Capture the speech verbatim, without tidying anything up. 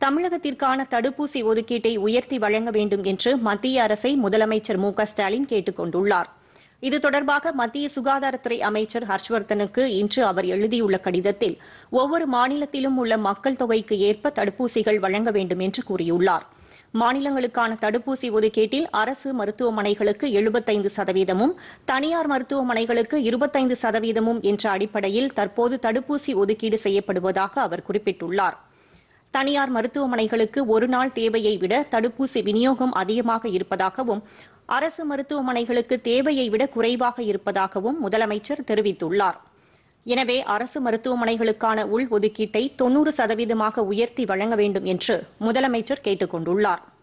தமிழகத்திற்கான தடுப்பூசி ஒதுக்கீட்டை உயர்த்தி வழங்க வேண்டும் என்று மத்திய அரசை முதலமைச்சர் மு க ஸ்டாலின் கேட்டுக் கொண்டுள்ளார். இது தொடர்பாக மத்திய சுகாதாரத்துறை அமைச்சர் ஹர்ஷ்வர்தனுக்கு இன்று அவர் எழுதியுள்ள கடிதத்தில் ஒவ்வொரு மாநிலத்திலும் உள்ள மக்கள் தொகைக்கு ஏற்ப தடுப்பூசிகள் வழங்க வேண்டும் என்று கூறியுள்ளார். மாநிலங்களுக்கான தடுப்பூசி ஒதுக்கீட்டில் அரசு மருத்துவமனைகளுக்கு எழுபத்தைந்து சதவீதமும் தனியார் மருத்துவமனைகளுக்கு இருபத்தைந்து சதவீதமும் என்ற அடிப்படையில் தற்போது தடுப்பூசி ஒதுக்கீடு செய்யப்படுவதாக அவர் குறிப்பிட்டுள்ளார். தனியார் மருத்துவமனைகளுக்கு ஒருநாள் தேவையை விட தடுப்பூசி விநியோகம் அதிகமாக இருப்பதாகவும் அரசு மருத்துவமனைகளுக்கு தேவையை விட குறைவாக இருப்பதாகவும் முதலமைச்சர் தெரிவித்துள்ளார். எனவே அரசு மருத்துவமனைகளுக்கான உள் ஒதுக்கீட்டை தொன்னூறு சதவீதமாக உயர்த்தி வழங்க வேண்டும் என்று முதலமைச்சர் கேட்டுக் கொண்டுள்ளார்.